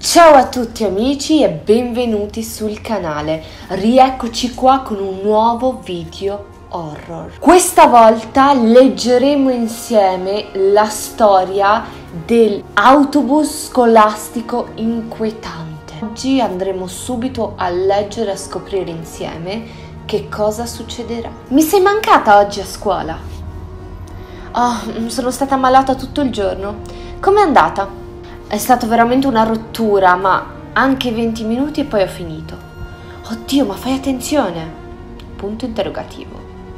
Ciao a tutti amici e benvenuti sul canale. Rieccoci qua con un nuovo video horror. Questa volta leggeremo insieme la storia dell'autobus scolastico inquietante. Oggi andremo subito a leggere e a scoprire insieme che cosa succederà. Mi sei mancata oggi a scuola? Oh, sono stata malata tutto il giorno. Com'è andata? È stata veramente una rottura, ma anche 20 minuti e poi ho finito. Oddio, ma fai attenzione! Punto interrogativo.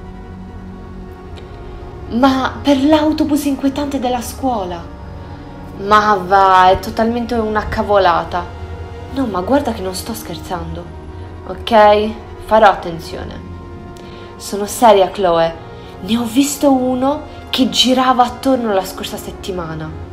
Ma per l'autobus inquietante della scuola? Ma va, è totalmente una cavolata. No, ma guarda che non sto scherzando. Ok? Farò attenzione. Sono seria, Chloe. Ne ho visto uno che girava attorno la scorsa settimana.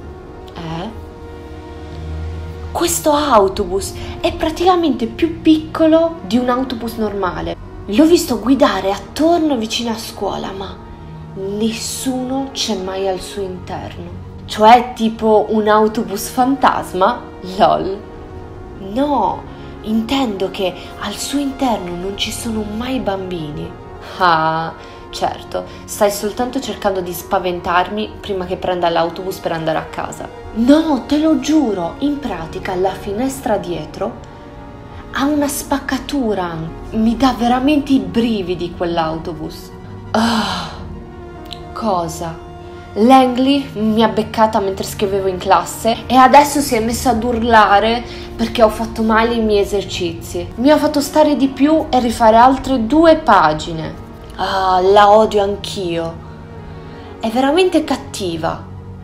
Questo autobus è praticamente più piccolo di un autobus normale. L'ho visto guidare attorno vicino a scuola, ma nessuno c'è mai al suo interno. Cioè tipo un autobus fantasma? LOL. No, intendo che al suo interno non ci sono mai bambini. Ah, certo, stai soltanto cercando di spaventarmi prima che prenda l'autobus per andare a casa. No, te lo giuro, in pratica la finestra dietro ha una spaccatura. Mi dà veramente i brividi quell'autobus. Cosa? Langley mi ha beccata mentre scrivevo in classe e adesso si è messo ad urlare perché ho fatto male i miei esercizi. Mi ha fatto stare di più e rifare altre 2 pagine. La odio anch'io. È veramente cattiva.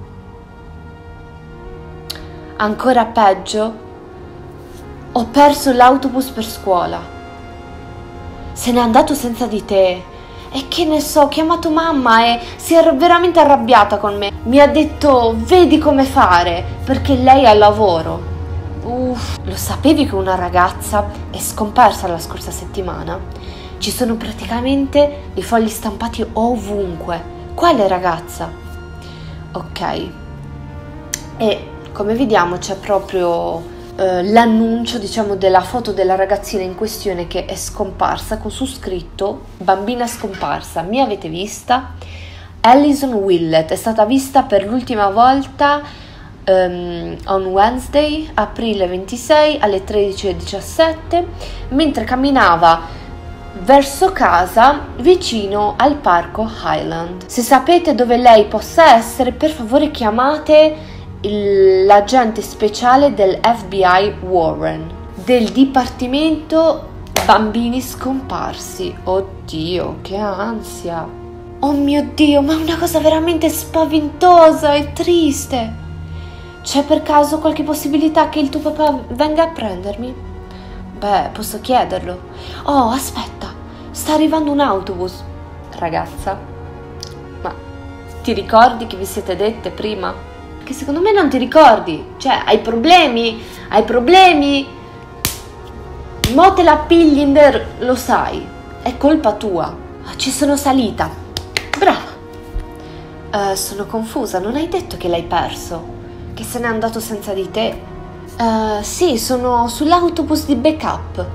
Ancora peggio, ho perso l'autobus per scuola. Se n'è andato senza di te. E che ne so, ho chiamato mamma e si è veramente arrabbiata con me. Mi ha detto, vedi come fare, perché lei ha lavoro. Lo sapevi che una ragazza è scomparsa la scorsa settimana? Ci sono praticamente dei fogli stampati ovunque. Quale ragazza? Ok. E come vediamo c'è proprio l'annuncio, diciamo, della foto della ragazzina in questione che è scomparsa con su scritto bambina scomparsa. Mi avete vista? Alison Willett è stata vista per l'ultima volta on Wednesday, aprile 26 alle 13:17 mentre camminava verso casa vicino al parco Highland. Se sapete dove lei possa essere, per favore chiamate l'agente speciale del FBI Warren, del Dipartimento Bambini Scomparsi. Oddio, che ansia! Oh mio Dio, ma è una cosa veramente spaventosa e triste. C'è per caso qualche possibilità che il tuo papà venga a prendermi? Beh, posso chiederlo. Oh, aspetta, sta arrivando un autobus. Ragazza, ma ti ricordi che vi siete dette prima? Che secondo me non ti ricordi. Cioè, hai problemi? Hai problemi? Mo te la pigli in der, lo sai. È colpa tua. Ci sono salita. Brava. Sono confusa. Non hai detto che l'hai perso? Che se n'è andato senza di te? Sì, sono sull'autobus di backup.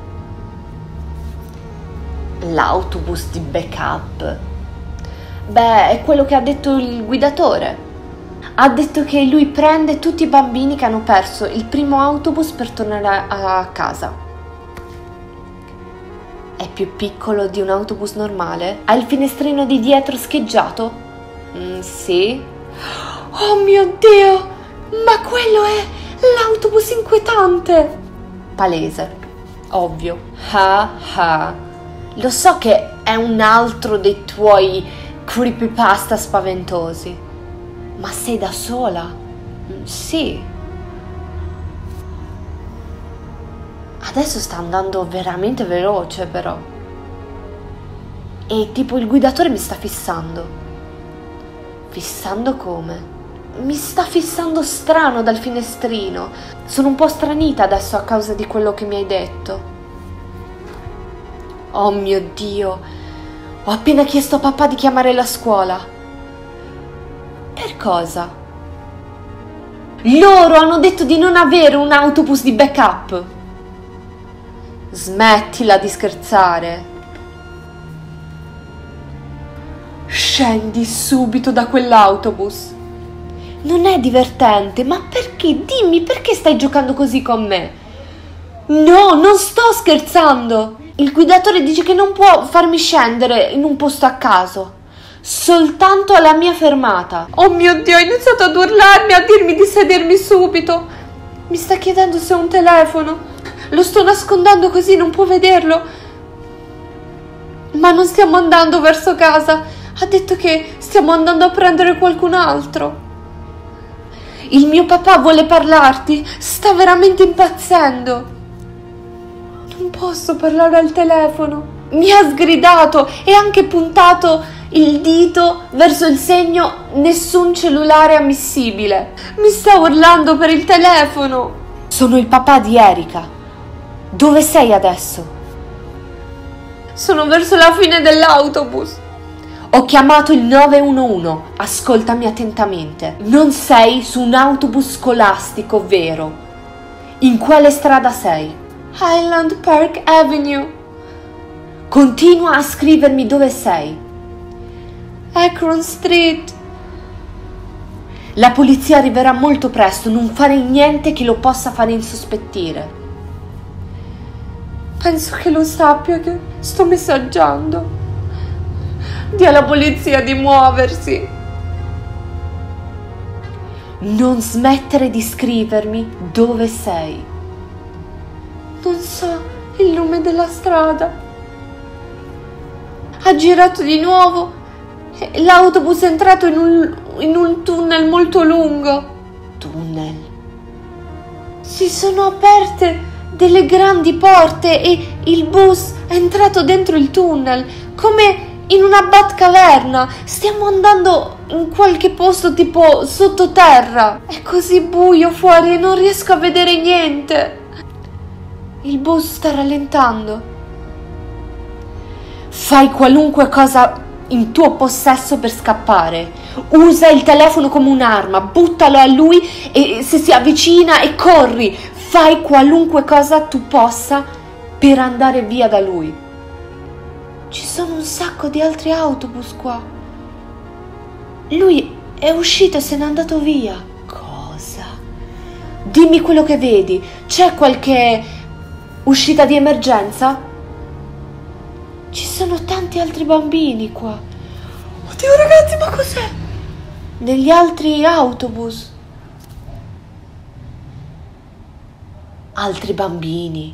L'autobus di backup? Beh, è quello che ha detto il guidatore. Ha detto che lui prende tutti i bambini che hanno perso il primo autobus per tornare a casa. È più piccolo di un autobus normale? Ha il finestrino di dietro scheggiato? Sì. Oh mio Dio! Ma quello è l'autobus inquietante! Palese. Ovvio. Lo so che è un altro dei tuoi creepypasta spaventosi. Ma sei da sola? Sì. Adesso sta andando veramente veloce però. E tipo il guidatore mi sta fissando. Fissando come? Mi sta fissando strano dal finestrino. Sono un po' stranita adesso a causa di quello che mi hai detto. Oh mio Dio. Ho appena chiesto a papà di chiamare la scuola. Per cosa? Loro hanno detto di non avere un autobus di backup. Smettila di scherzare. Scendi subito da quell'autobus. Non è divertente, ma perché? Dimmi, perché stai giocando così con me? No, non sto scherzando. Il guidatore dice che non può farmi scendere in un posto a caso, soltanto alla mia fermata. Oh mio Dio, ha iniziato ad urlarmi, a dirmi di sedermi subito. Mi sta chiedendo se ho un telefono. Lo sto nascondendo così non può vederlo. Ma non stiamo andando verso casa. Ha detto che stiamo andando a prendere qualcun altro. Il mio papà vuole parlarti. Sta veramente impazzendo. Non posso parlare al telefono. Mi ha sgridato e anche puntato il dito verso il segno nessun cellulare ammissibile. Mi sta urlando per il telefono. Sono il papà di Erika. Dove sei adesso? Sono verso la fine dell'autobus. Ho chiamato il 911. Ascoltami attentamente. Non sei su un autobus scolastico, vero? In quale strada sei? Highland Park Avenue. Continua a scrivermi dove sei. Akron Street. La polizia arriverà molto presto. Non fare niente che lo possa fare insospettire. Penso che lo sappia che sto messaggiando. Dì alla polizia di muoversi. Non smettere di scrivermi dove sei. Non so il nome della strada. Ha girato di nuovo. L'autobus è entrato in un tunnel molto lungo. Tunnel. Si sono aperte delle grandi porte e il bus è entrato dentro il tunnel, come in una batcaverna. Stiamo andando in qualche posto tipo sottoterra. È così buio fuori e non riesco a vedere niente. Il bus sta rallentando. Fai qualunque cosa in tuo possesso per scappare. Usa il telefono come un'arma, buttalo a lui e se si avvicina e corri. Fai qualunque cosa tu possa per andare via da lui. Ci sono un sacco di altri autobus qua. Lui è uscito e se n'è andato via. Cosa? Dimmi quello che vedi. C'è qualche uscita di emergenza? Ci sono tanti altri bambini qua. Oddio ragazzi, ma cos'è? Negli altri autobus. Altri bambini.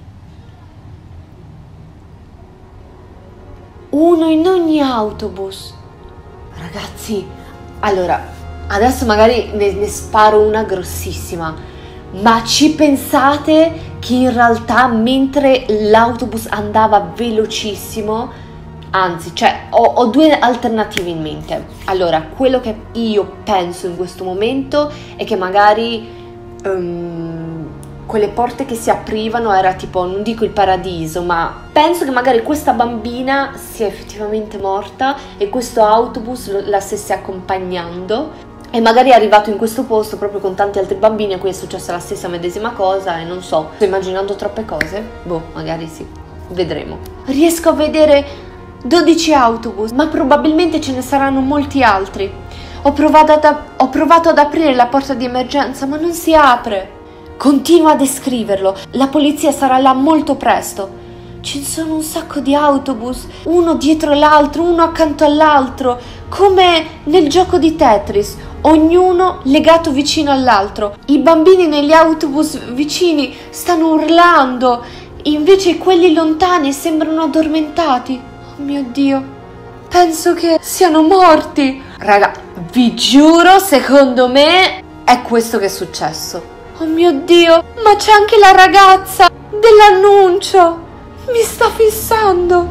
Uno in ogni autobus. Ragazzi, allora, adesso magari ne sparo una grossissima, ma ci pensate che in realtà mentre l'autobus andava velocissimo, anzi, cioè ho due alternative in mente. Allora, quello che io penso in questo momento è che magari quelle porte che si aprivano era tipo, non dico il paradiso, ma penso che magari questa bambina sia effettivamente morta e questo autobus la stesse accompagnando e magari è arrivato in questo posto proprio con tanti altri bambini a cui è successa la stessa medesima cosa e non so, sto immaginando troppe cose? Boh, magari sì, vedremo. Riesco a vedere 12 autobus, ma probabilmente ce ne saranno molti altri. Ho provato ad aprire la porta di emergenza, ma non si apre. Continua a descriverlo, la polizia sarà là molto presto. Ci sono un sacco di autobus, uno dietro l'altro, uno accanto all'altro, come nel gioco di Tetris, ognuno legato vicino all'altro. I bambini negli autobus vicini stanno urlando, invece quelli lontani sembrano addormentati. Oh mio Dio, penso che siano morti. Raga, vi giuro, secondo me è questo che è successo. Oh mio Dio, ma c'è anche la ragazza dell'annuncio. Mi sta fissando.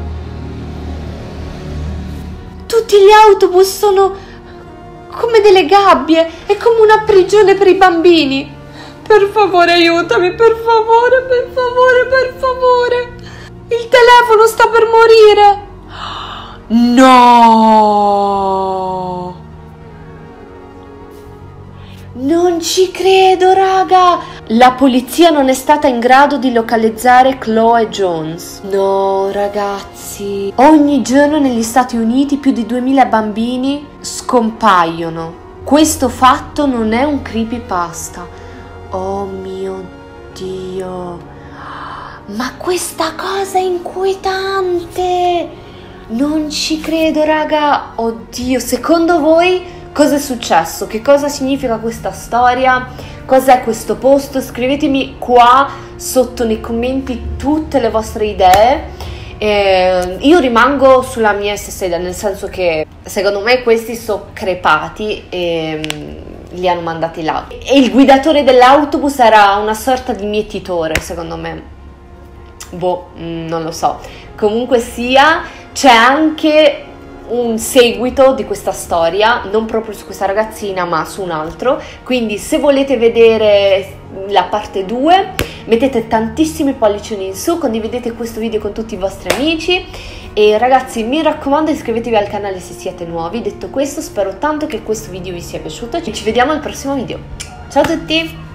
Tutti gli autobus sono come delle gabbie, è come una prigione per i bambini. Per favore aiutami, per favore, per favore, per favore. Il telefono sta per morire. No. Non ci credo, raga! La polizia non è stata in grado di localizzare Chloe Jones. No, ragazzi. Ogni giorno negli Stati Uniti più di 2000 bambini scompaiono. Questo fatto non è un creepypasta. Oh mio Dio. Ma questa cosa è inquietante. Non ci credo, raga. Oddio, secondo voi cosa è successo? Che cosa significa questa storia? Cos'è questo posto? Scrivetemi qua sotto nei commenti tutte le vostre idee. Io rimango sulla mia stessa idea, nel senso che secondo me questi sono crepati e li hanno mandati là. E il guidatore dell'autobus era una sorta di mietitore, secondo me. Boh, non lo so. Comunque sia, c'è anche un seguito di questa storia, non proprio su questa ragazzina ma su un altro, quindi se volete vedere la parte 2 mettete tantissimi pollicioni in su, condividete questo video con tutti i vostri amici e ragazzi mi raccomando iscrivetevi al canale se siete nuovi. Detto questo, spero tanto che questo video vi sia piaciuto e ci vediamo al prossimo video. Ciao a tutti!